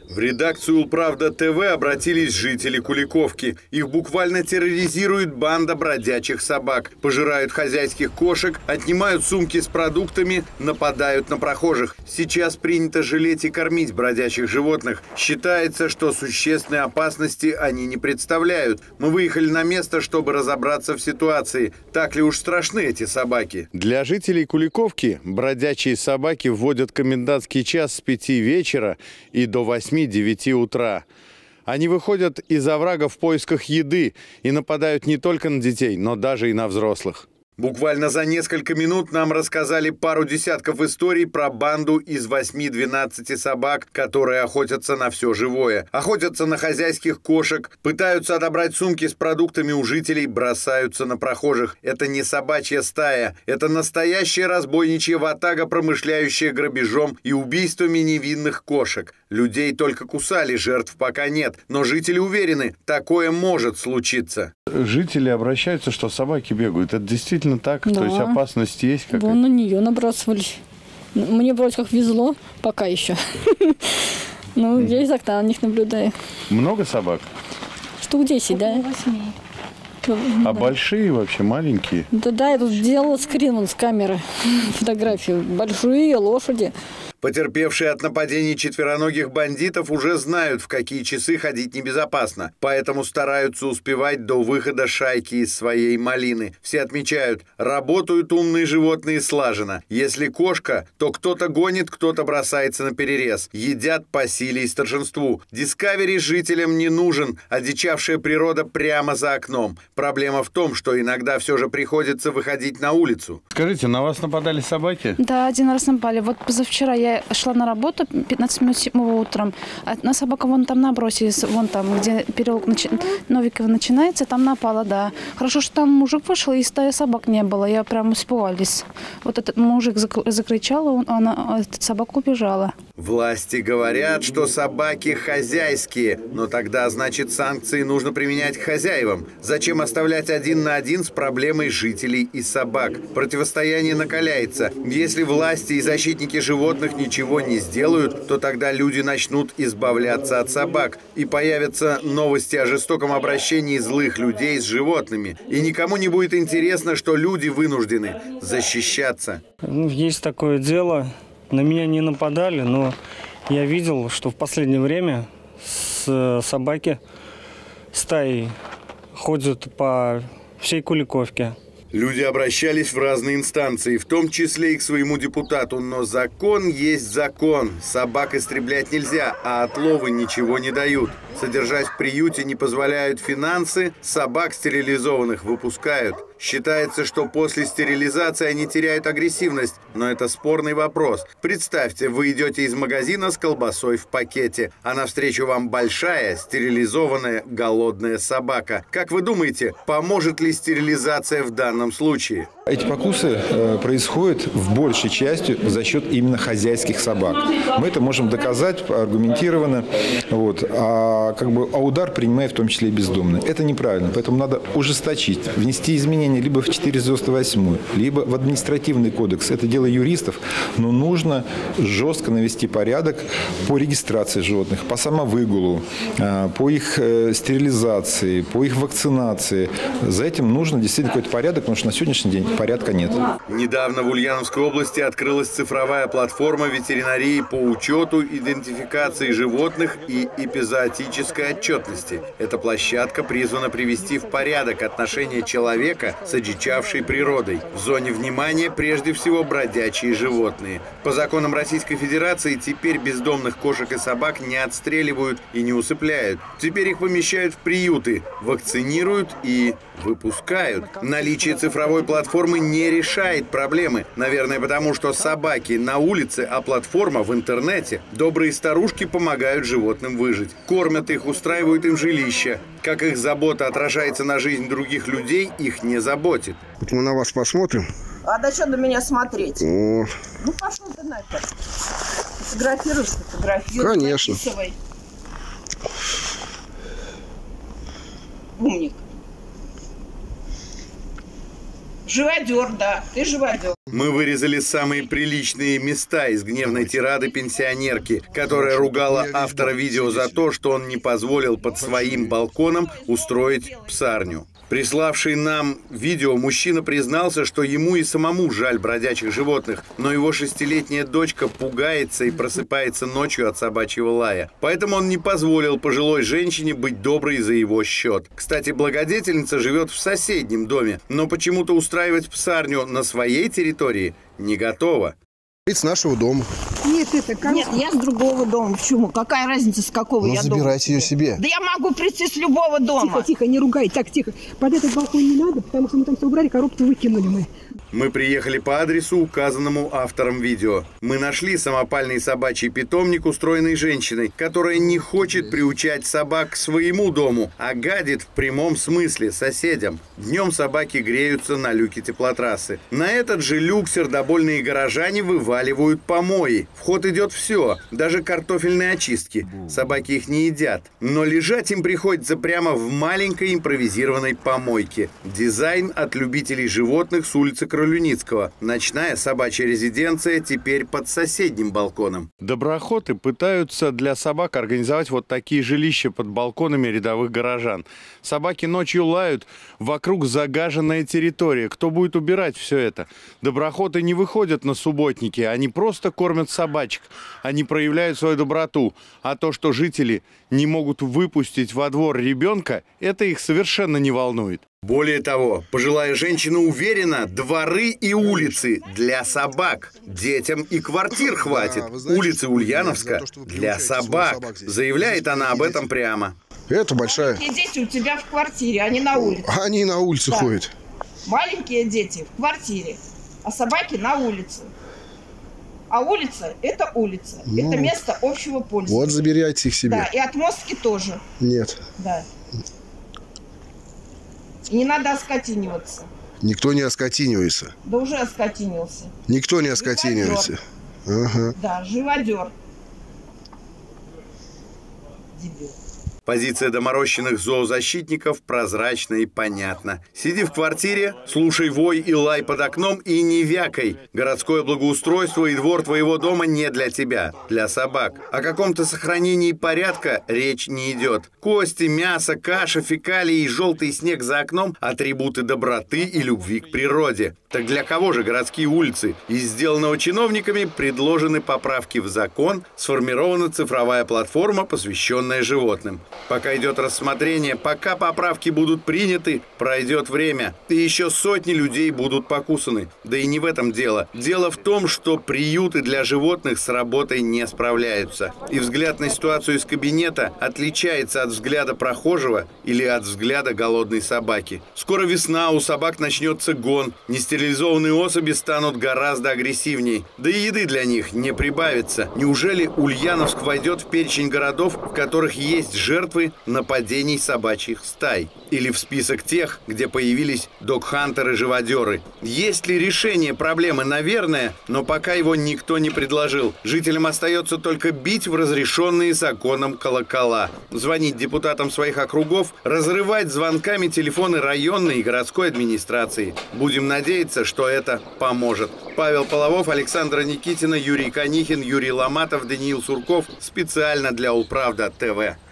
В редакцию «Правда ТВ» обратились жители Куликовки. Их буквально терроризирует банда бродячих собак. Пожирают хозяйских кошек, отнимают сумки с продуктами, нападают на прохожих. Сейчас принято жалеть и кормить бродячих животных. Считается, что существенной опасности они не представляют. Мы выехали на место, чтобы разобраться в ситуации. Так ли уж страшны эти собаки? Для жителей Куликовки бродячие собаки вводят комендантский час с 5 вечера и до 8-9 утра. Они выходят из оврага в поисках еды и нападают не только на детей, но даже и на взрослых. Буквально за несколько минут нам рассказали пару десятков историй про банду из 8-12 собак, которые охотятся на все живое. Охотятся на хозяйских кошек, пытаются отобрать сумки с продуктами у жителей, бросаются на прохожих. Это не собачья стая, это настоящая разбойничья ватага, промышляющая грабежом и убийствами невинных кошек. Людей только кусали, жертв пока нет, но жители уверены, такое может случиться. Жители обращаются, что собаки бегают. Это действительно так? Да. То есть опасность есть какая-то? Вон на нее набрасывались. Мне вроде как везло, пока еще. Ну, я из окна на них наблюдаю. Много собак? Штук 10, да. 8. А большие вообще, маленькие? Да, я тут делала скрин с камеры, фотографию. Большие лошади. Потерпевшие от нападений четвероногих бандитов уже знают, в какие часы ходить небезопасно. Поэтому стараются успевать до выхода шайки из своей малины. Все отмечают, работают умные животные слаженно. Если кошка, то кто-то гонит, кто-то бросается на перерез. Едят по силе и старшинству. Дискавери жителям не нужен, одичавшая природа прямо за окном. Проблема в том, что иногда все же приходится выходить на улицу. Скажите, на вас нападали собаки? Да, один раз напали. Вот позавчера я шла на работу 15 минут 7 утром. Одна собака вон там набросилась, вон там, где переулок Новикова начинается, там напала, да. Хорошо, что там мужик вышел, и стая собак не было. Я прям испугалась. Вот этот мужик закричал, эта собака убежала. Власти говорят, что собаки хозяйские, но тогда, значит, санкции нужно применять к хозяевам. Зачем оставлять один на один с проблемой жителей и собак? Противостояние накаляется. Если власти и защитники животных ничего не сделают, то тогда люди начнут избавляться от собак. И появятся новости о жестоком обращении злых людей с животными. И никому не будет интересно, что люди вынуждены защищаться. Есть такое дело. На меня не нападали, но я видел, что в последнее время собаки стаей ходят по всей Куликовке. Люди обращались в разные инстанции, в том числе и к своему депутату. Но закон есть закон. Собак истреблять нельзя, а отловы ничего не дают. Содержать в приюте не позволяют финансы, собак стерилизованных выпускают. Считается, что после стерилизации они теряют агрессивность, но это спорный вопрос. Представьте, вы идете из магазина с колбасой в пакете, а навстречу вам большая, стерилизованная, голодная собака. Как вы думаете, поможет ли стерилизация в данном случае? Эти покусы происходят в большей части за счет именно хозяйских собак. Мы это можем доказать аргументированно. А удар принимает в том числе и бездомные. Это неправильно, поэтому надо ужесточить, внести изменения либо в 498, либо в административный кодекс. Это дело юристов, но нужно жестко навести порядок по регистрации животных, по самовыгулу, по их стерилизации, по их вакцинации. За этим нужно действительно какой-то порядок, потому что на сегодняшний день порядка нет. Недавно в Ульяновской области открылась цифровая платформа ветеринарии по учету, идентификации животных и эпизоотической отчетности. Эта площадка призвана привести в порядок отношения человека с одичавшей природой. В зоне внимания прежде всего бродячие животные. По законам Российской Федерации теперь бездомных кошек и собак не отстреливают и не усыпляют. Теперь их помещают в приюты, вакцинируют и выпускают. Наличие цифровой платформы не решает проблемы. Наверное, потому что собаки на улице, а платформа в интернете. Добрые старушки помогают животным выжить. Кормят их, устраивают им жилища. Как их забота отражается на жизнь других людей, их не заботит. Вот мы на вас посмотрим. А да что на меня смотреть? О. Ну пошел ты нахер. Фотографируй. Конечно. Записывай. Умник. Живодер, да, ты живодер. Мы вырезали самые приличные места из гневной тирады пенсионерки, которая ругала автора видео за то, что он не позволил под своим балконом устроить псарню. Приславший нам видео мужчина признался, что ему и самому жаль бродячих животных, но его 6-летняя дочка пугается и просыпается ночью от собачьего лая. Поэтому он не позволил пожилой женщине быть доброй за его счет. Кстати, благодетельница живет в соседнем доме, но почему-то устраивать псарню на своей территории не готова. С нашего дома. Нет, Нет, я с другого дома. Почему? Какая разница, с какого я дома? Забирайте ее себе. Да я могу прийти с любого дома. Тихо, тихо, не ругай. Так, тихо. Под этот балкон не надо, потому что мы там все убрали, коробки выкинули мы. Мы приехали по адресу, указанному автором видео. Мы нашли самопальный собачий питомник, устроенный женщиной, которая не хочет приучать собак к своему дому, а гадит в прямом смысле соседям. Днем собаки греются на люке теплотрассы. На этот же люк сердобольные горожане вываливают помои. В ход идет все, даже картофельные очистки. Собаки их не едят. Но лежать им приходится прямо в маленькой импровизированной помойке. Дизайн от любителей животных с улицы Кролюницкого. Ночная собачья резиденция теперь под соседним балконом. Доброохоты пытаются для собак организовать вот такие жилища под балконами рядовых горожан. Собаки ночью лают, вокруг загаженная территория. Кто будет убирать все это? Доброохоты не выходят на субботники, они просто кормят собачек. Они проявляют свою доброту. А то, что жители не могут выпустить во двор ребенка, это их совершенно не волнует. Более того, пожилая женщина уверена, дворы и улицы для собак. Детям и квартир хватит. Улицы Ульяновска для собак. Заявляет она об этом прямо. Это большая. Маленькие дети у тебя в квартире, а не на улице. Они на улице ходят. Маленькие дети в квартире, а собаки на улице. А улица – это улица. Это место общего пользования. Вот заберите их себе. Да, и отмостки тоже. Нет. Да. И не надо оскотиниваться. Никто не оскотинивается. Да уже оскотинился. Никто не оскотинивается. Ага. Да, живодер. Дебил. Позиция доморощенных зоозащитников прозрачна и понятна. Сиди в квартире, слушай вой и лай под окном и не вякай. Городское благоустройство и двор твоего дома не для тебя, для собак. О каком-то сохранении порядка речь не идет. Кости, мясо, каша, фекалии и желтый снег за окном – атрибуты доброты и любви к природе. Так для кого же городские улицы? Из сделанного чиновниками предложены поправки в закон, сформирована цифровая платформа, посвященная животным. Пока идет рассмотрение, пока поправки будут приняты, пройдет время, и еще сотни людей будут покусаны. Да и не в этом дело. Дело в том, что приюты для животных с работой не справляются. И взгляд на ситуацию из кабинета отличается от взгляда прохожего или от взгляда голодной собаки. Скоро весна, у собак начнется гон, нестерилизованные особи станут гораздо агрессивнее. Да и еды для них не прибавится. Неужели Ульяновск войдет в перечень городов, в которых есть жертвы нападений собачьих стай? Или в список тех, где появились догхантеры-живодеры? Есть ли решение проблемы? Наверное, но пока его никто не предложил. Жителям остается только бить в разрешенные законом колокола, звонить депутатам своих округов, разрывать звонками телефоны районной и городской администрации. Будем надеяться, что это поможет. Павел Половов, Александра Никитина, Юрий Конихин, Юрий Ломатов, Даниил Сурков. Специально для Улправда ТВ.